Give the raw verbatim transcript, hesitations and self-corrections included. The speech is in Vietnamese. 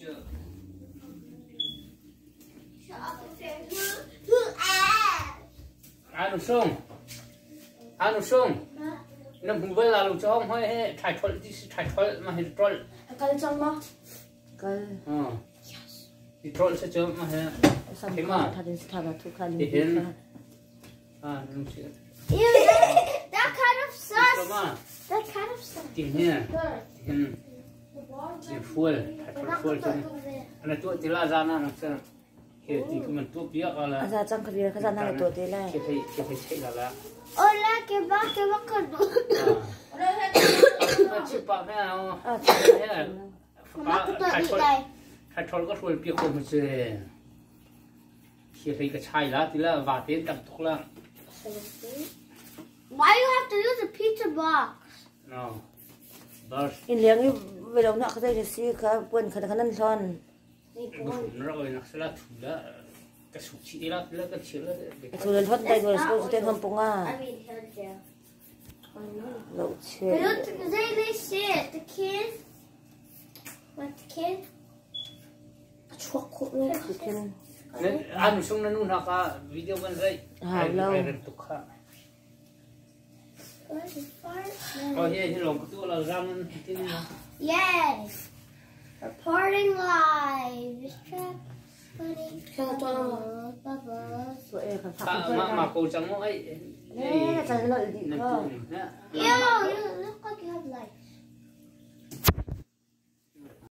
chưa ăn xong ăn xong nó không phải là lúc cho ông hỏi hệ thái thoại đi thái thoại mà hệ troll cái trong mà cái ờ thì troll sẽ chơi mà hệ thế mà thật đến thật là thuộc khăn thì hiện à đúng chưa that kind of sauce that kind of sauce thì nhá hiện thì full thái thoại full chứ anh tuổi thì là ra nó sẽ thì thì mình tuổi biết là ra trong cái cái gian này tuổi thế này thì thì thì thì thế là là hola que va que va con nó chịu bảo thế nào à thế là thái thoại đây thái thoại có rồi biết không mà chơi thì thì cái chai lá thì là vài tiếng đập thuốc là why you have to use a pizza box no but in liang như về đầu nọ cái đây là xí cái quần cái cái năn son rồi nó sẽ là thủ đó cái sụt chỉ là là cái chỉ là thôi lên thoát đây rồi số tiền không bung à I mean head there lẩu they chè don't they they shit the kids what the kid chuột khổ luôn nên ăn xong nên nó cả video bên đây à lâu oh yeah hello cáiตัวเรา răngที่นี่ yes reporting live this trap funny bubbles tụi em phải mà phạm mà mà cô chẳng nói nè chẳng lợi gì không you you look like you have life